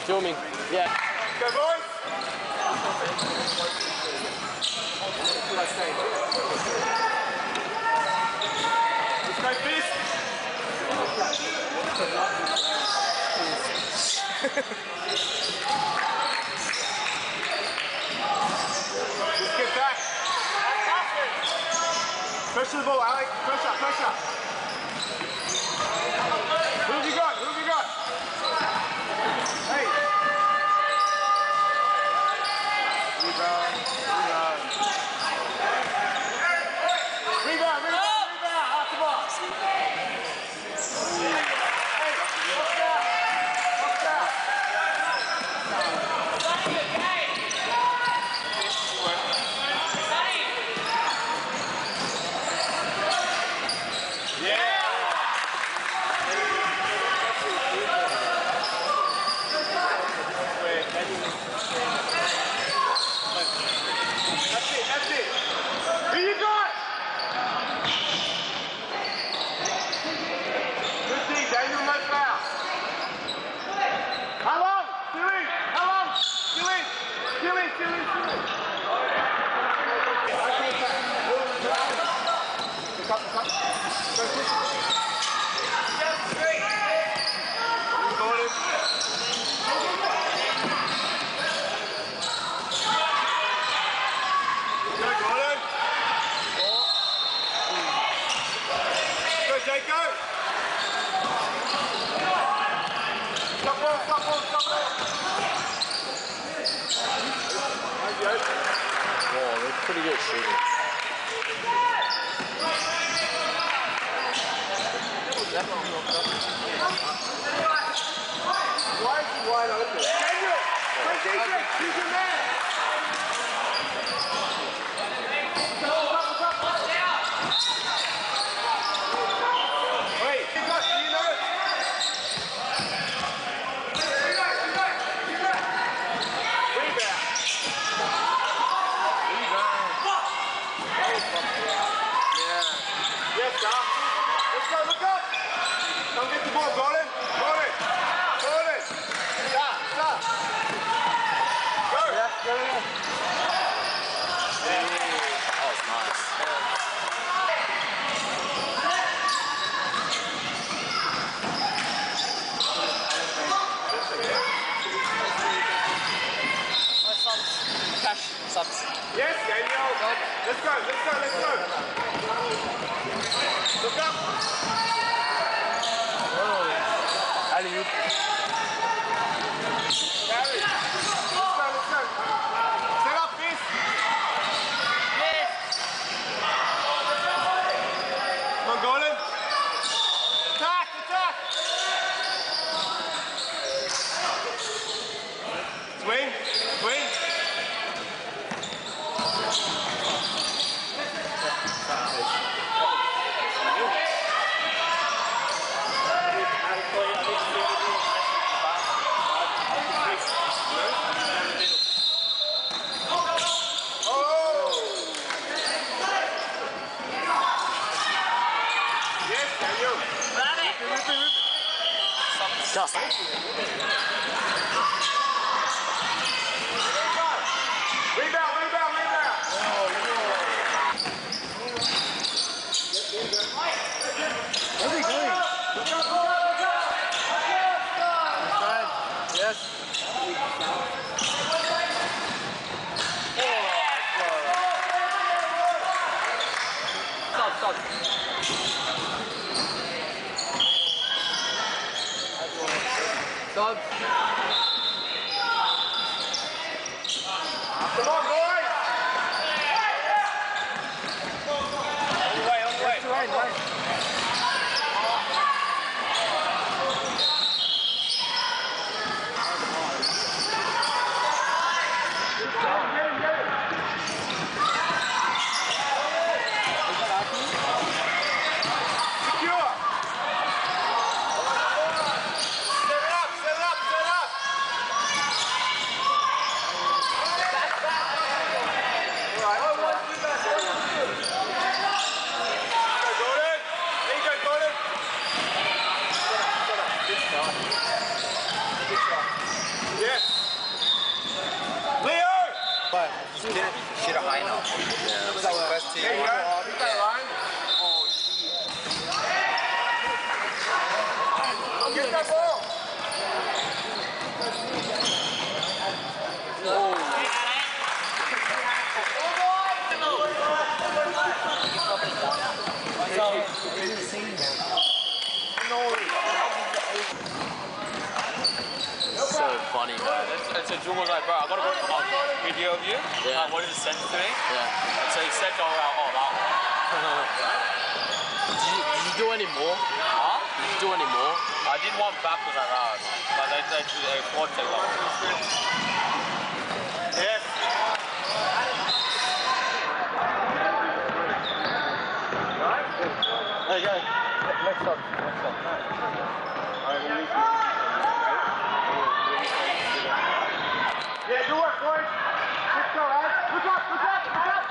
Filming. Yeah. Go, boys. Let's go, fist. Just get back. Pressure the ball, Alex. Pressure, pressure. Who have you got? Who have you got? Hey. Rebound, rebound. Rebound, rebound, rebound. Off the box. Hey, watch out. Watch out. That's it. Who you got? Good D, Daniel, no foul. How long? Still in. How long? Still in. Still in, still in, still in. Pick up, pick up. Go, push. Straight. Got it. Jake, go! Stop ball, stop ball, stop ball! Oh, they're pretty good shooting. Why is he wide open? Daniel! Play defense! Use your man! Look up! Don't get the ball, Golden! Golden! Golden! Stop! Stop! Go! Yeah, go! That was nice. Cash subs. Yes, Daniel! Let's go, let's go, let's go! Look up! Alley-oop. Gary! Let's go, let's go! Set up, fist! Yes! Come on, Golden! Attack, attack! Swing, swing! Just. Rebound, rebound, rebound! Where's he going? Yes. Stop, stop. Stop. Come on, boys! On the way, on the way. Right. Secure! Set it up, set it up, set it up! Yes. Leo! Shit, high enough. First team. There you go. Keep that line. Get that ball. So funny, man. And so Jung was like, bro, I gotta go for a video of you. Yeah. Like, what did it send to me? Yeah. And so he said, go out, oh, that one. Did you do any more? Huh? Did you do any more? I did one backwards like that. But they quad take that one. Yes. There you go. Next up. Yeah, good work, boys. Let's go, guys. Look up, look up, look up.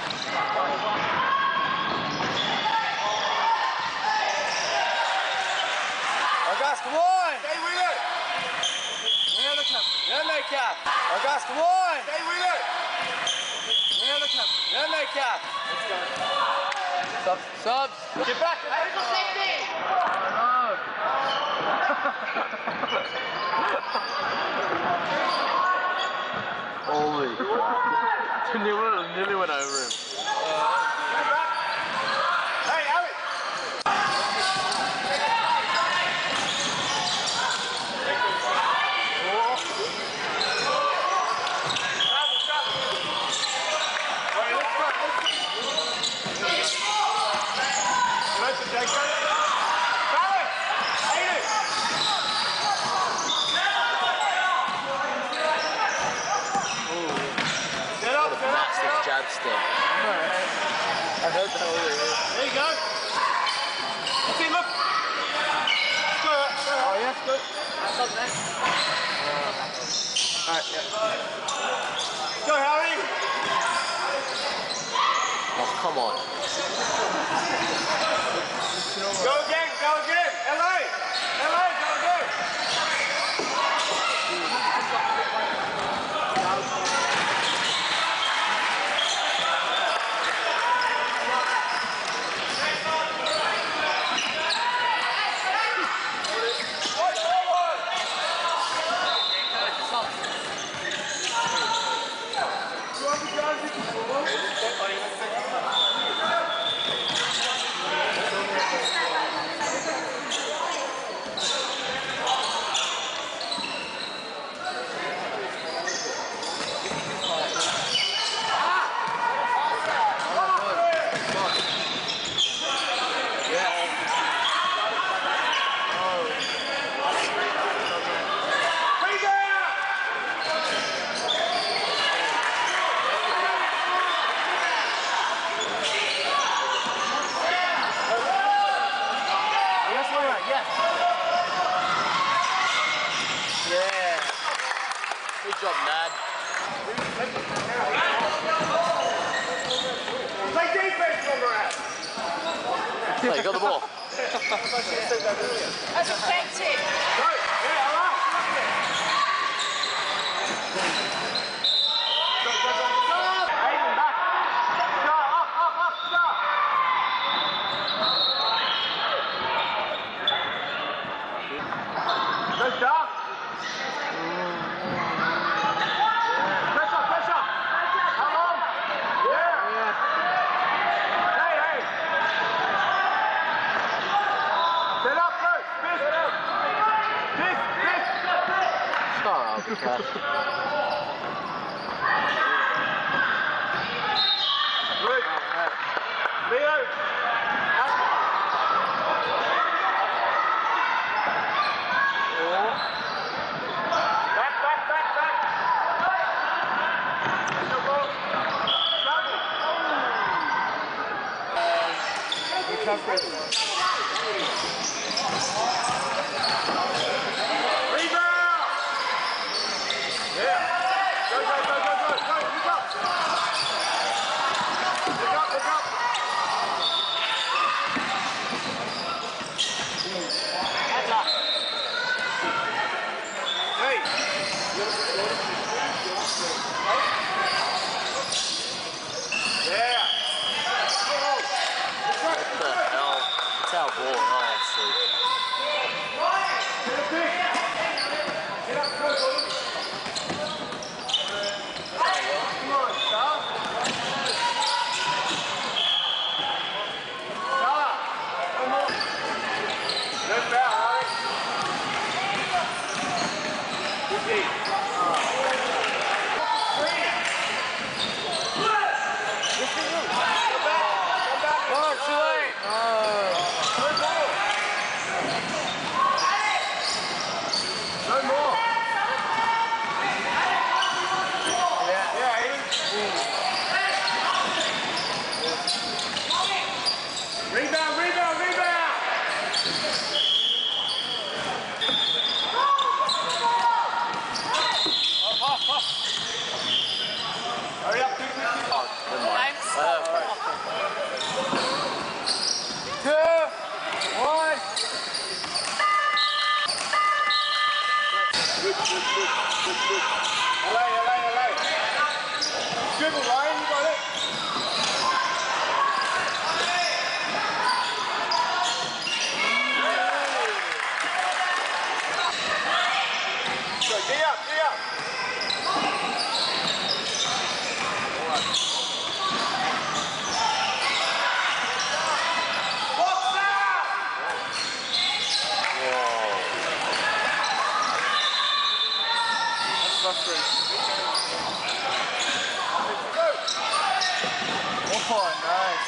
Oh, guys, come on. Stay with it. Yeah, look up. Yeah, make up. Oh, guys, come on. Stay with it. Yeah, look up. Yeah, make up. Let's go. Subs. Subs. Get back. Holy crap. nearly went over him. Hey, Alex. Massive jab step. I heard that earlier. There you go. See, look. Let's go. Oh, yeah, that's good. That's up next. Alright, yeah. Go, Harry. Oh, come on. Go again, go again. LA. LA, go again. Good job, Nad. Play defense, Conrad. Hey, you got the ball. That's effective. Go. Yeah, all right. Go, go, go, go. Aiden, back. Go, up, stop. Go, stop. Pressure. How long? Yeah. Hey. Set up first. Fist. Oh, okay. Good. Leo. Back. Rebound! Yeah. LA. Dribble, Ryan, you got it. Go, giddy up. Oh, nice.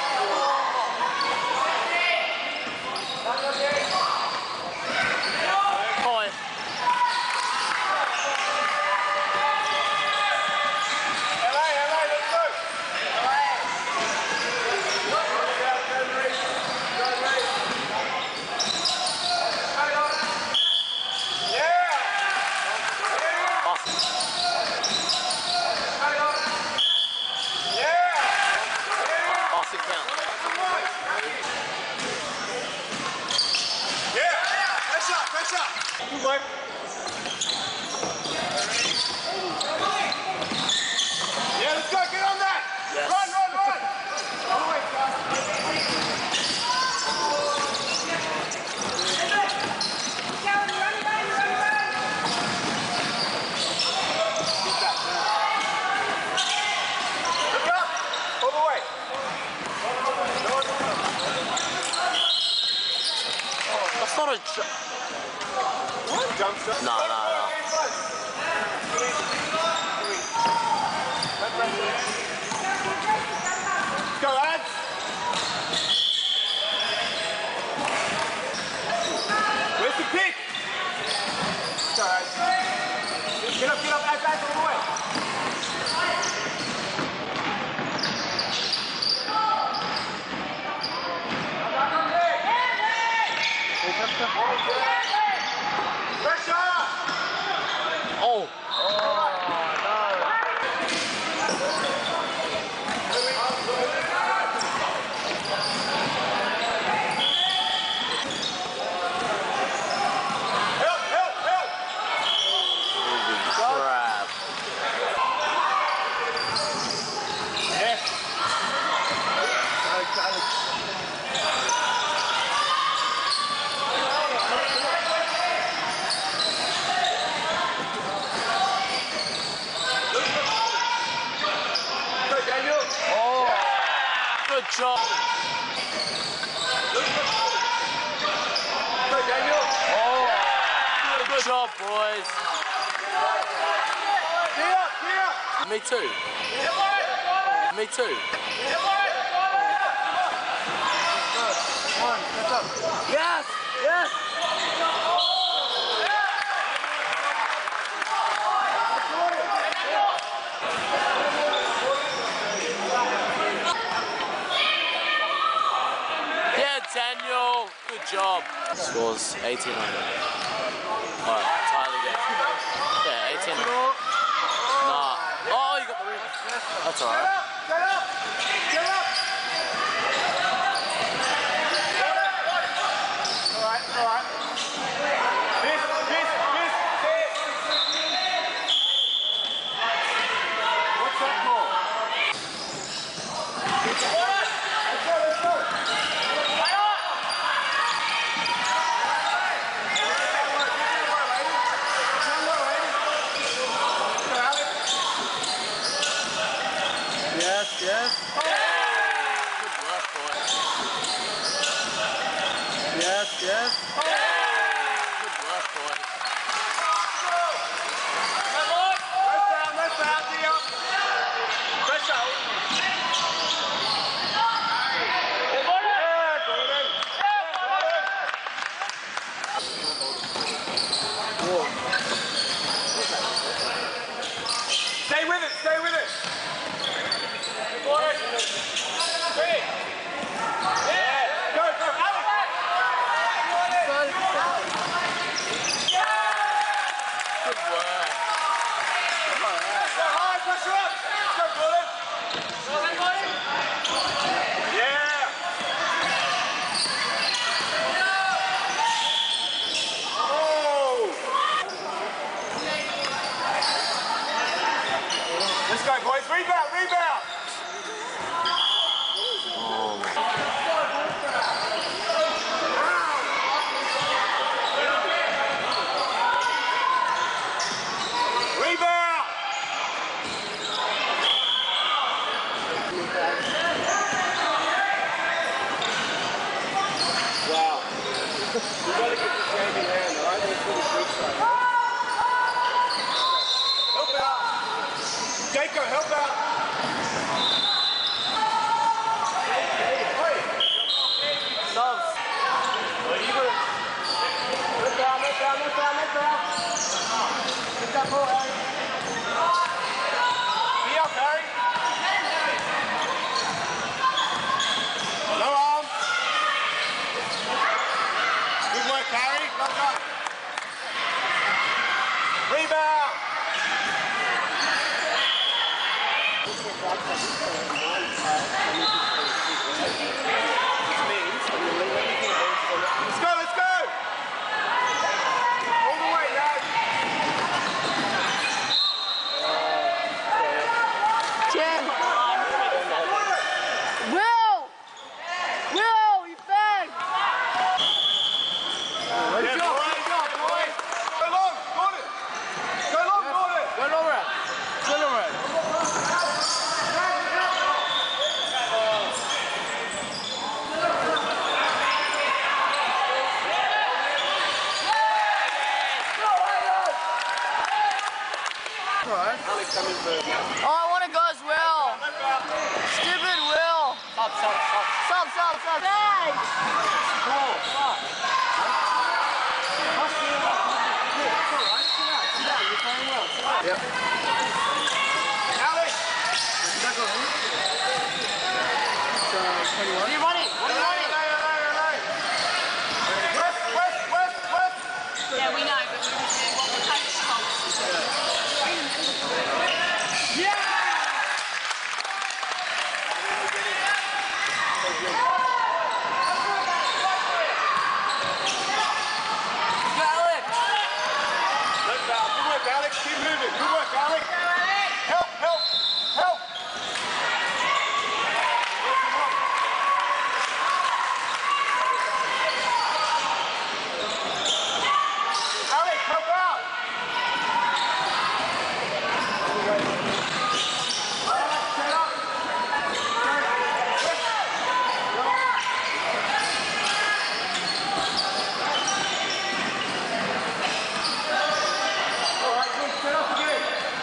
Point. LA, let's go. Austin count. Pressure. Good work. Yeah, let's go. Get on that. Yes. Run. All the way, guys. Look up. All the way. That's not a Jump shot. No. Go, lads. Where's the pick? Go, lads. Get up, lads, all the way. Pressure! Oh. Help! Crap. Yes. Go, Daniel. Good job. Go, Daniel. Good job, boys. Clear. Me too. Me too. One, catch up. Yes. Yeah, Daniel. Good job. Scores 18-9. Alright, tie the game. Yeah, 18-9. Nah. Oh, you got the rebound. That's alright. Get up. All right. Miss. What's that for? Let's go. Yes. Good work, boys. Yes. Good work, boys. Rest down, Theo. Pressure. Stay with it. Three. Yeah. Go, Alex. gotta get the same in hand, alright? That's what it's good side. Help out! Jaco, help out! Subs. What are you doing? Lift down. Lift that ball, Harry. Be up, Harry. No arm. Good work, Harry. Well done. Rebound. Let's go, let's go. All the way, lad. Will, you bang. Good job, boys. Go long, Gordon. Go long, Gordon. Go Lauren. Oh, I want to go as well. Stupid Will. Stop. Bang. Yep. Alex. What are you running? West. Yeah, we know, but we were saying what the type of Good work, Alex. Keep moving. Good work, Alex. Help. Alex, help out. Set up. All right, good. Set up again.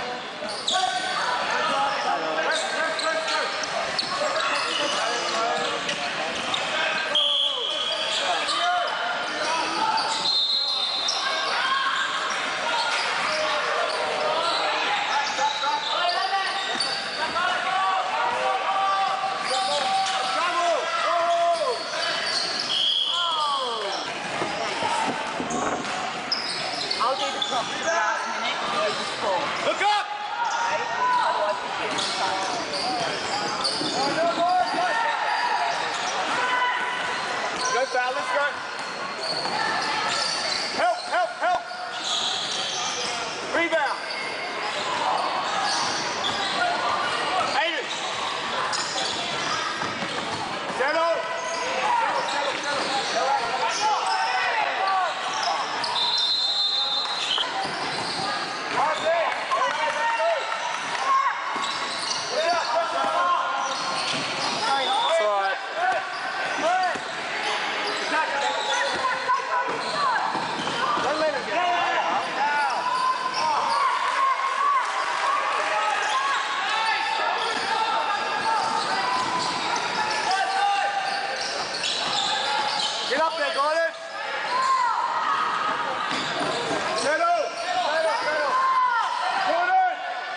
I'll do the top for the last minute and you just fall. Look up. Otherwise we get inside. Go, Sal, let's go. Help. Rebound. Aiden. Settle. Right there. It's alright. Don't let it go. Get up there, Gordon. Settle. Gordon.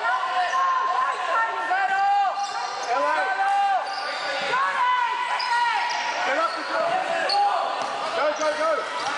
LA. Get up the door. Go.